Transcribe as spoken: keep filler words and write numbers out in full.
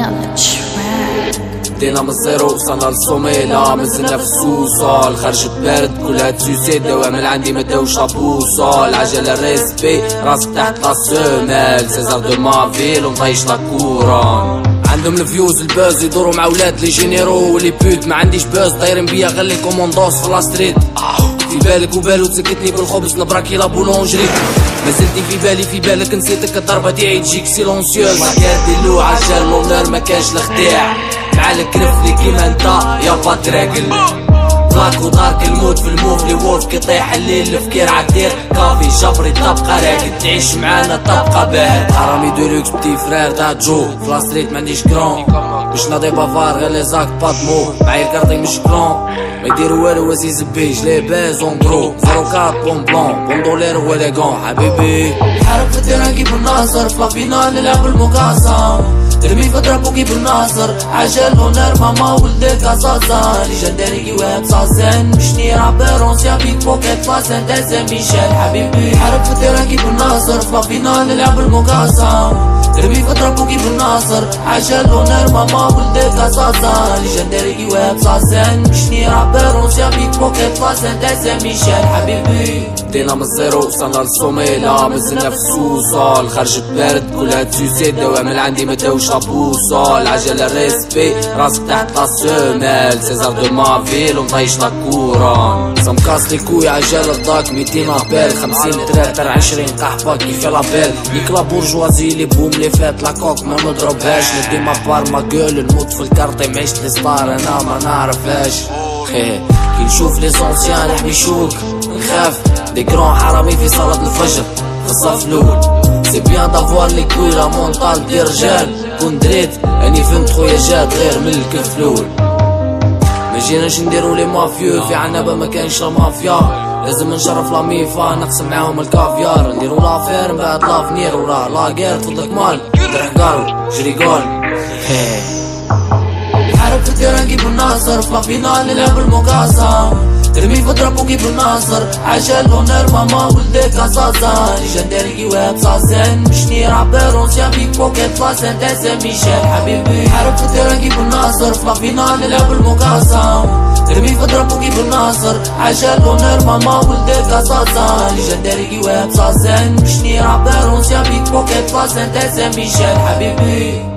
on the track. بدينا من الزيرو وصلنا للصوميلة، مازلنا في السوصل خرجت بارد كلها تسوسي، الدوام اللي عندي مداوش لابوصل، عجلة ريسبي راسك تحت لاسومال، سيزار دو مافيل ومطيش لاكورون. عندهم الفيوز الباز يدورو مع ولاد لي جينيرو ولي بوت، ما عنديش باز دايرين بيا غير لي كوموندوس في لاستريت. في بالك وبالو تسكتني بالخبز نبراكي لا بولونجري، مازلتي في بالي في بالك نسيتك الضربة تاعي تجيك سيلونسيوز، ما كان لو عجل لونر ما كانش الخداع، معالك رفلي كيما انت يا باتراقل، بلاك ودارك الموت في الموف لي وولف كي طيح الليل الفكير عالدير، كافي جبري تبقى راقد تعيش معانا تبقى باهت، حرامي دولوكس بتي فرير تاع جو في ستريت ماعنديش كرون، باش ناضي بافار غير لي زاك بادمو، معايا الكارطي مش كلون، ما يديرو والو واسيز بيج لي باز اون برو، زيرو كات بون بلون بون دولار وليغون حبيبي، حارب في التيران كيف الناصر، في لافينال نلعب المقاسم، ترمي في ضربو كيف الناصر، عجل هونر ماما ولدك اساسا، ليجندري كي واب ساسن، مشني رابر اونسيان بيك بوكيت فاسن دازا ميشيل حبيبي، حارب في التيران كيف الناصر، في لافينال نلعب المقاسم، ترمي في ضربو كيف الناصر، عجل هونر ماما ولدك اساسا، ليجندري كي واب ساسن، مشني رابر اونسيان بيك بوكيت فاسن دازا ميشيل حبيبي. بدينا من الزيرو وصلنا للصوميلة، مازلنا في السوصل خرجت بارد كلها تسوسي، الدوام اللي عندي مداوش لابوصل، عجلة ريسبي راسك تحت لاسومال، سيزار دو مافيل ومطيش لاكورون، سمكاسلي كوي عجلة داك ميتين ابيل، خمسين تراتر عشرين قحبة كيف لابيل، نيك لا بورجوازي لي بوم لي فات لاكوك ما نضربهاش، ندي ما بار ما جول نموت في الكارطي معيشت لي ستار انا ما نعرفهاش، كي نشوف لي زونسيان نحمي شوك نخاف، دي كرون حرامي في صلاة الفجر في الصف الاول، سي بيان دافوار لي كوي لا مونطال دي رجال، كون دريت اني فهمت خويا جات غير من الكفلول، ما جيناش نديرو لي مافيو في عنابة ما كانش لا مافيا، لازم نشرف لا ميفا نقسم معاهم الكافيار، نديرو لافير من بعد لافنير ولا لاكير تفضلك مال ترحقارو جري جول. حارب في التيران كيف الناصر، في لافينال نلعب المقاسم، ترمي في ضربو كيف الناصر، عجل هونر ماما ولدك اساسا، ليجندري كي واب ساسن، مشني رابر اونسيان بيك بوكيت فاسن دازا ميشيل حبيبي، حارب في التيران كيف الناصر، في لافينال نلعب المقاسم، ترمي في ضربو كيف الناصر، عجل هونر ماما ولدك اساسا، ليجندري كي واب ساسن، مشني رابر اونسيان بيك بوكيت فاسن دازا ميشيل حبيبي.